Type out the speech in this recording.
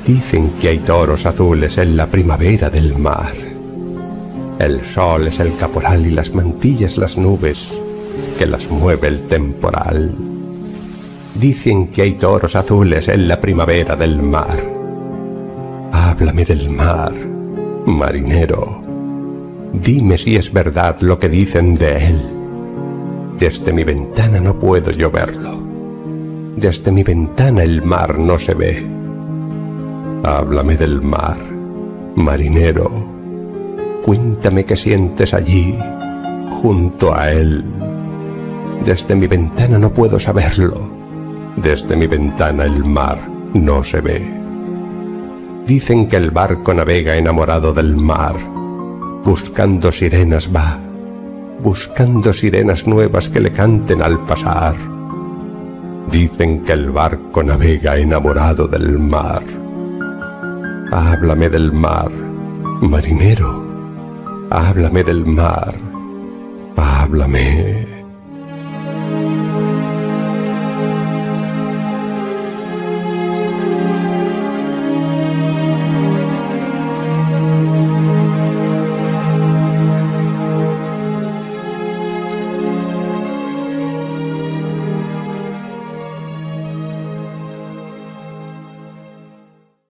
Dicen que hay toros azules en la primavera del mar. El sol es el caporal y las mantillas las nubes que las mueve el temporal. Dicen que hay toros azules en la primavera del mar. Háblame del mar, marinero. Dime si es verdad lo que dicen de él. Desde mi ventana no puedo yo verlo. Desde mi ventana el mar no se ve. Háblame del mar, marinero. Cuéntame qué sientes allí, junto a él. Desde mi ventana no puedo saberlo. Desde mi ventana el mar no se ve. Dicen que el barco navega enamorado del mar. Buscando sirenas va, buscando sirenas nuevas que le canten al pasar. Dicen que el barco navega enamorado del mar. Háblame del mar, marinero. Háblame del mar. Háblame.